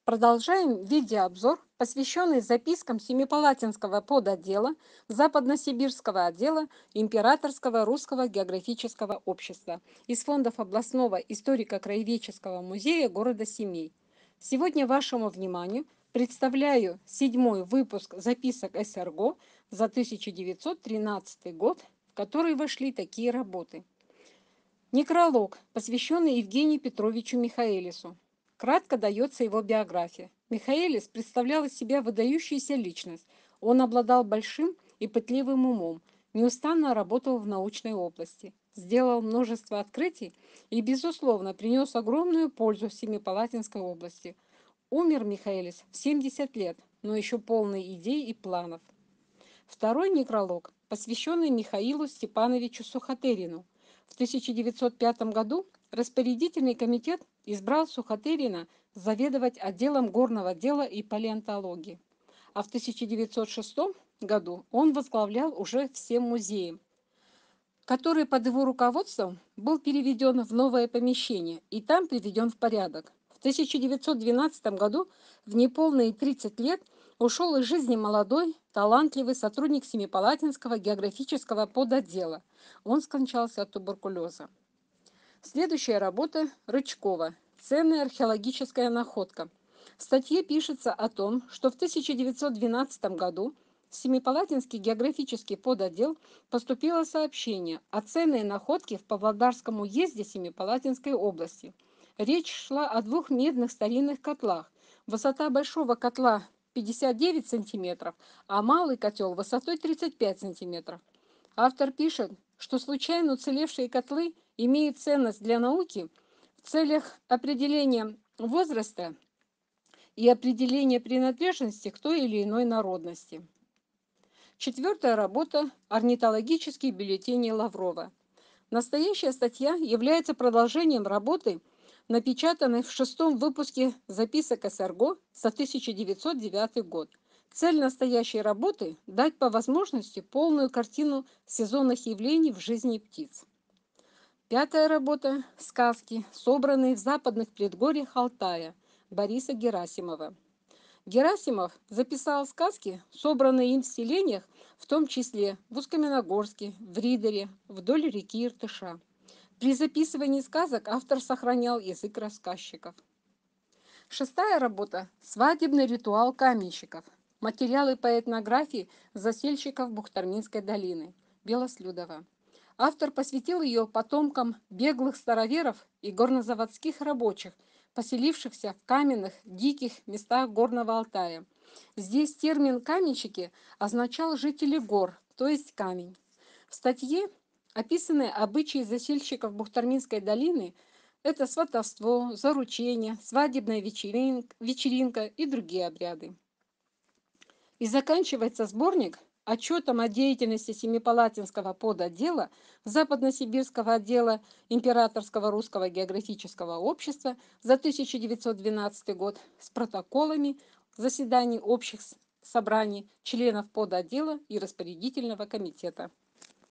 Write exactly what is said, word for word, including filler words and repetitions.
Продолжаем видеообзор, посвященный запискам Семипалатинского подотдела Западносибирского отдела Императорского русского географического общества из фондов областного историко-краеведческого музея города Семей. Сегодня вашему вниманию представляю седьмой выпуск записок СРГО за тысяча девятьсот тринадцатый год, в который вошли такие работы. Некролог, посвященный Евгению Петровичу Михаэлису. Кратко дается его биография. Михаэлис представлял из себя выдающуюся личность. Он обладал большим и пытливым умом, неустанно работал в научной области, сделал множество открытий и, безусловно, принес огромную пользу Семипалатинской области. Умер Михаэлис в семьдесят лет, но еще полный идей и планов. Второй некролог, посвященный Михаилу Степановичу Сухотерину. В тысяча девятьсот пятом году распорядительный комитет избрал Сухотерина заведовать отделом горного дела и палеонтологии. А в тысяча девятьсот шестом году он возглавлял уже все музеи, который под его руководством был переведен в новое помещение и там приведен в порядок. В тысяча девятьсот двенадцатом году, в неполные тридцать лет, ушел из жизни молодой, талантливый сотрудник Семипалатинского географического подотдела. Он скончался от туберкулеза. Следующая работа Рычкова. Ценная археологическая находка. В статье пишется о том, что в тысяча девятьсот двенадцатом году в Семипалатинский географический подотдел поступило сообщение о ценной находке в Павлодарском уезде Семипалатинской области. Речь шла о двух медных старинных котлах. Высота большого котла пятьдесят девять сантиметров, а малый котел высотой тридцать пять сантиметров. Автор пишет, что случайно уцелевшие котлы имеют ценность для науки в целях определения возраста и определения принадлежности к той или иной народности. Четвертая работа «Орнитологические бюллетени Лаврова». Настоящая статья является продолжением работы, напечатанной в шестом выпуске записок СРГО за тысяча девятьсот девятый год. Цель настоящей работы – дать по возможности полную картину сезонных явлений в жизни птиц. Пятая работа – сказки, собранные в западных предгорьях Алтая, Бориса Герасимова. Герасимов записал сказки, собранные им в селениях, в том числе в Усть-Каменогорске, в Ридере, вдоль реки Иртыша. При записывании сказок автор сохранял язык рассказчиков. Шестая работа – свадебный ритуал каменщиков. Материалы по этнографии засельщиков Бухтарминской долины. Белослюдова. Автор посвятил ее потомкам беглых староверов и горнозаводских рабочих, поселившихся в каменных, диких местах Горного Алтая. Здесь термин «каменщики» означал жители гор, то есть камень. В статье описаны обычаи засельщиков Бухтарминской долины. Это сватовство, заручение, свадебная вечеринка, вечеринка и другие обряды. И заканчивается сборник отчетом о деятельности Семипалатинского подотдела Западносибирского отдела Императорского русского географического общества за тысяча девятьсот двенадцатый год с протоколами заседаний общих собраний членов подотдела и распорядительного комитета.